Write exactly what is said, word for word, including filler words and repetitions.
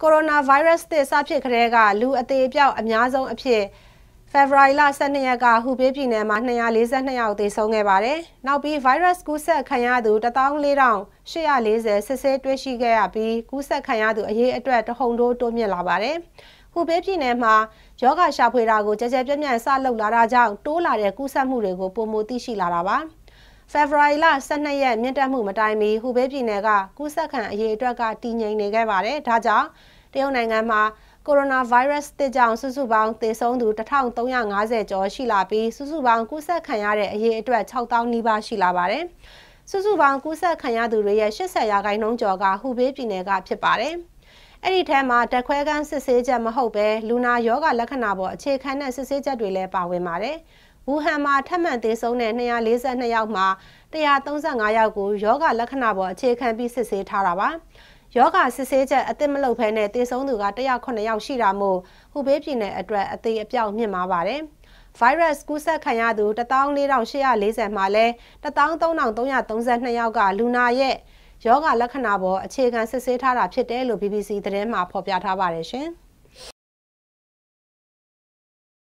Coronavirus သစ်စဖြစ်ခရဲကလူအသေးအပြောက်အများဆုံးအဖြစ်ဖေဖော်ဝါရီလဆယ်နှစ်ရက်ကဟူဘေးပြည်နယ်မှာနှစ်ရာလေးဆယ်နှစ်ယောက်သေဆုံးခဲ့ပါတယ်။နောက်ပြီး virus ကူးစက်ခံရသူတစ်သောင်းလေးထောင်ရှစ်ရာလေးဆယ်စစ်ဆေးတွေ့ရှိခဲ့ရပြီးကူးစက်ခံရသူအရေးအတွက်တဟုန်ထိုးတိုးမြင့်လာပါတယ်။ဟူဘေးပြည်နယ်မှာယောဂရှာဖွေတာကိုကြကြပြန့်ပြန့်စလုပ်လာတာကြောင့်တိုးလာတဲ့ကူးစက်မှုတွေကိုပုံမသိရှိလာတာပါ။ဖေဖော်ဝါရီလဆယ်နှစ်ရက်မြင့်တက်မှုမတိုင်မီဟူဘေးပြည်နယ်ကကူးစက်ခံအရေးအတွက်ကတည်ငြိမ်နေခဲ့ပါတယ်။ဒါကြောင့်တရုတ်နိုင်ငံမှာကိုရိုနာဗိုင်းရပ်စ်တစ်ကြောင့်စုစုပေါင်းသေဆုံးသူတစ်ထောင်သုံးရာငါးဆယ်ကျော်ရှိလာပြီးစုစုပေါင်းကူးစက်ခံရတဲ့အရေအတွက်ခြောက်သောင်းနီးပါးရှိလာပါတယ်။စုစုပေါင်းကူးစက်ခံရသူတွေရဲ့ရှစ်ဆယ်ရာခိုင်နှုန်းကျော်ကဟူဘေးပြည်နယ်ကဖြစ်ပါတယ်။အဲ့ဒီထဲမှာတက်ခွဲကန်းစစ်ဆေးချက်မဟုတ်ပဲလူနာယောဂလက္ခဏာပေါ်အခြေခံတဲ့စစ်ဆေးချက်တွေလည်းပါဝင်ပါတယ်။ဝူဟန်မှာထပ်မံသေဆုံးတဲ့နှစ်ရာလေးဆယ်နှစ်ယောက်မှာတစ်ရာသုံးဆယ်ငါးယောက်ကိုယောဂလက္ခဏာပေါ်အခြေခံပြီးစစ်ဆေးထားတာပါ။ယောဂစစ်ဆေးချက်အသစ်မလုပ်ဘဲနဲ့သေဆုံးသူကတစ်ရာခုနှစ်ယောက်ရှိတာမို့ဟူဘေးပြည်နယ်အတွက်အသေးအပြောက်မြင့်မာပါတယ်။ virus ကူးစက်ခံရသူတစ်သောင်းလေးထောင်ရှစ်ရာလေးဆယ်မှာလဲတစ်သောင်းသုံးထောင်သုံးရာသုံးဆယ်နှစ်ယောက်ကလူနာရဲ့ယောဂလက္ခဏာပေါ်အခြေခံစစ်ဆေးထားတာဖြစ်တယ်လို့ B B C သတင်းမှာဖော်ပြထားပါတယ်ရှင်။